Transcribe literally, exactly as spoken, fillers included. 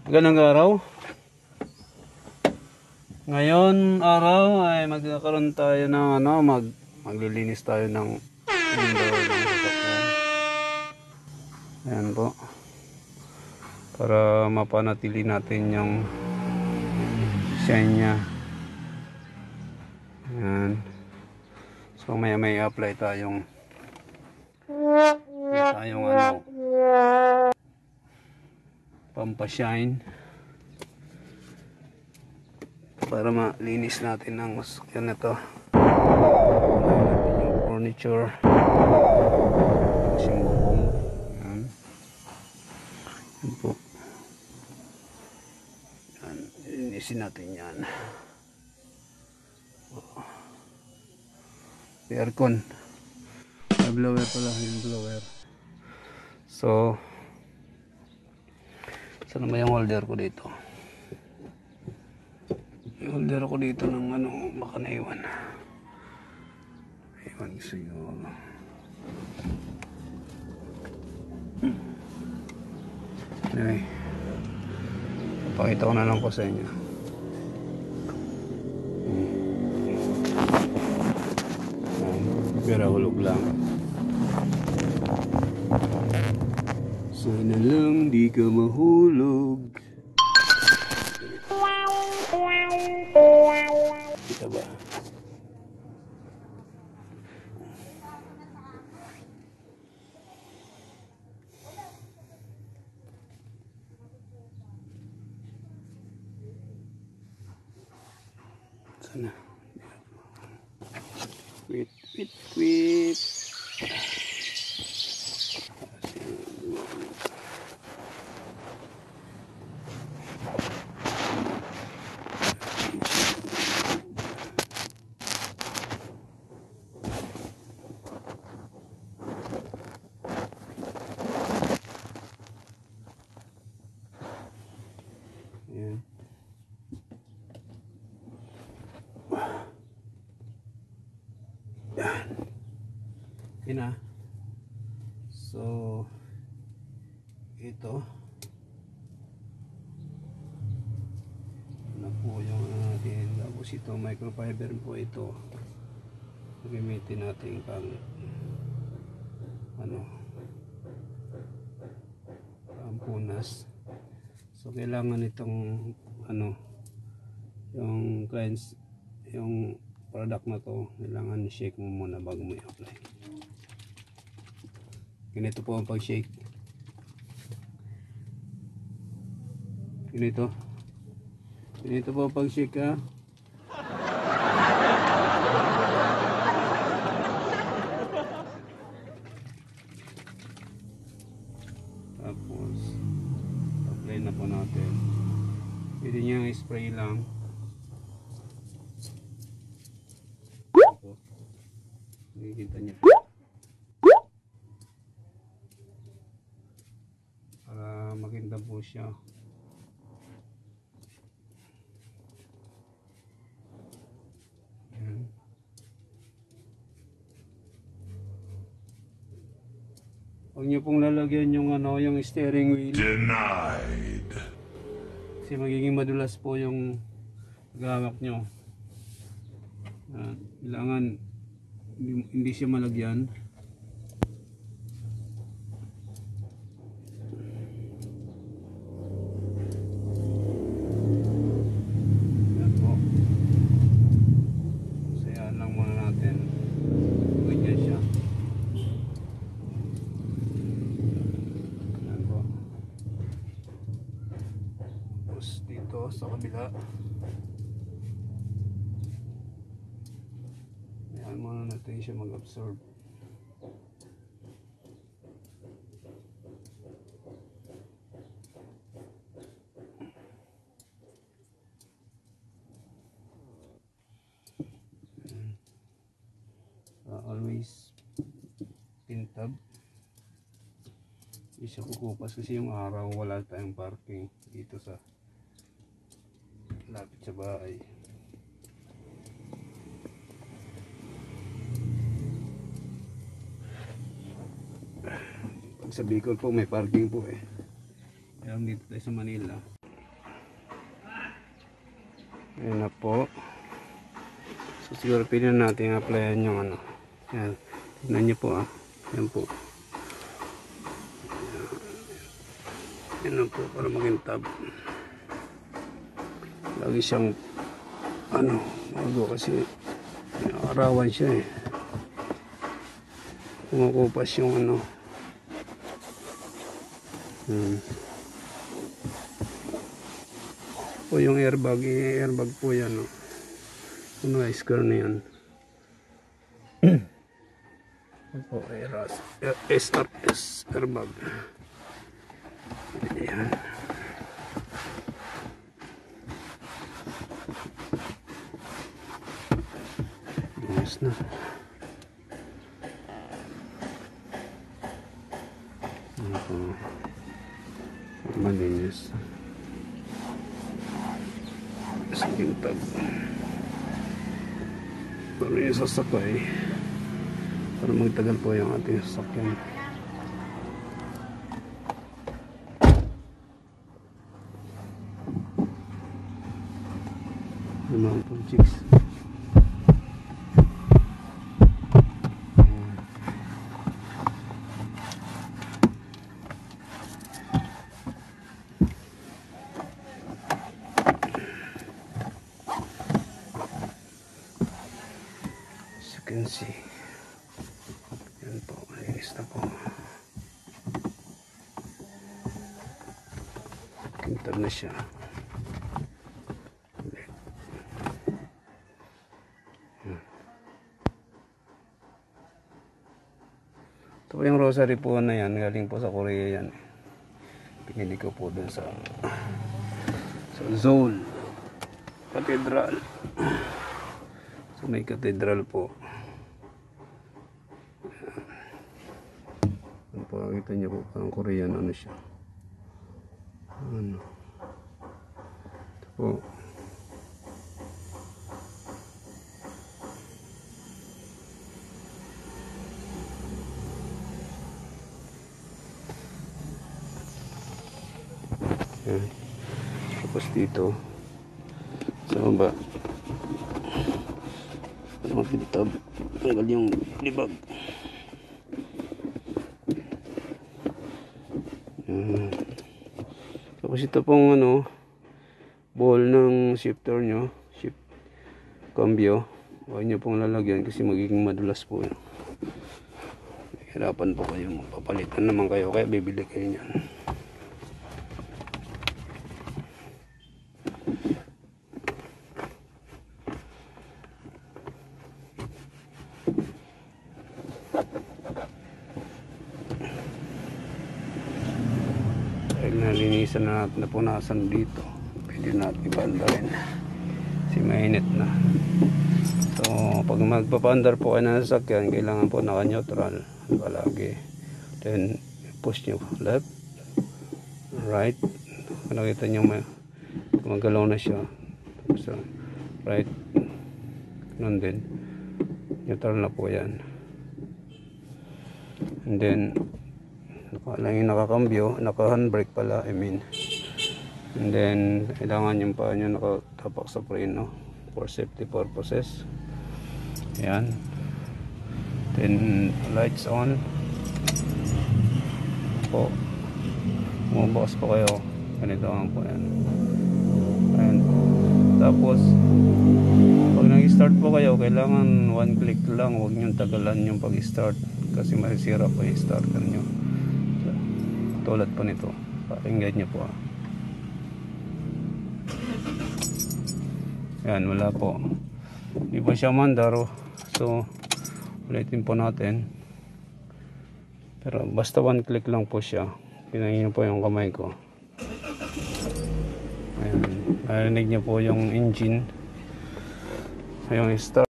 Ganang araw. Ngayon araw ay magkakaroon tayo ng ano, mag maglilinis tayo ng window ng sasakyan. Ayan po. Para mapanatili natin yung shine niya. Ayan. So may may apply tayong tayong ano, pampashine para malinis natin ang sasakyan na to. Natin yung furniture, yung bubong. Yan. Yan po. Yan. Linisin natin yan. May aircon. May blower pala, yung blower. So saan naman yung holder ko dito? Yung holder ko dito ng ano, baka naiwan. Naiwan siguro. Anyway, papakita ko na lang ko sa inyo. Pero hulog lang. Sana lang di ka mahulog. Kita ba? Sana. Wait, wait, wait. Yan. Yan. Yan na. So, ito. Ano po yung ano natin. Tapos ito, microfiber po ito. Gamitin natin pang ano, pampunas. So kailangan itong ano, yung clients, yung product na to, kailangan shake mo muna bago mo i-apply. Ganito po ang pag-shake. Ganito. Ganito po ang pag-shake, ha. Tapos apply na po natin. Pwede niyang spray lang. Ito. Nakikita niyo po. Para maganda po siya. Yan. Huwag niyo pong lalagyan yung ano, yung steering wheel. Denied. Kasi magiging madulas po yung gawak nyo. Uh, kailangan hindi, hindi siya malagyan. Yan po. Sayaan lang muna natin. Ganyan siya. Yan po. Tapos dito sa kabila. Ayan muna natin siya mag-absorb. Uh, always pintab. Hindi siya kukupas kasi yung araw wala tayong parking dito sa lapit sa bahay. Sa Bicol po may parking po eh. Kaya dito tayo sa Manila. Ayan na po. So siguro pwede natin applyan yung ano. Ayan. Tignan nyo po ah. Ayan po. Ayan na po para magintab. Lagi siyang ano, bago kasi arawan siya eh. Kumukupas yung ano. Hmm. O yung airbag, yung airbag po yan o. Ano ice car na yan. Opo, S R S airbag. Ayan. Ayos na. Opo. Malinis. Sige tag. Pero yung sasakay para magtagal po yung ating sasakyan. Naman po chicks. Can see. Yan po, linis na po. Kintab na siya. Ito po yung rosary po na yan, galing po sa Korea yan. Pinili ko po dun sa sa Seoul Cathedral. So may cathedral po. Pakita niyo po parang Korean ano siya. Ano. Ito po. Yan. Tapos dito sa baba ano pintab tagal yung libag. Yan. Tapos ito pong ano ball ng shifter nyo, shift cambio, huwag nyo pong lalagyan kasi magiging madulas po yun. Hirapan po kayo, magpapalitan naman kayo kaya bibili kayo nyan. Nalinisan na natin na punasan dito, pwede natin ipanda rin kasi mainit na. So pag magpapandar po kayo ng sasakyan, kailangan po naka neutral palagi, then push nyo left right, nakita nyo may gumagalaw na siya, so right nun din neutral na po yan, and then lang yung nakakambyo, naka handbrake pala, I mean. And then kailangan yung paa nyo nakatapak sa preno for safety purposes. Ayan. Then lights on po, bumubukas po kayo, ganito lang po yan. Ayan. Tapos pag nag-start po kayo, kailangan one click lang, huwag nyo tagalan yung pag-start kasi masira po yung starter nyo. Tulad po nito, pakinggan nyo po. Yan, wala po, hindi po siya mandar, so ulitin po natin, pero basta one click lang po siya. Pinangin nyo po yung kamay ko. Ayan, narinig nyo po yung engine, yung start.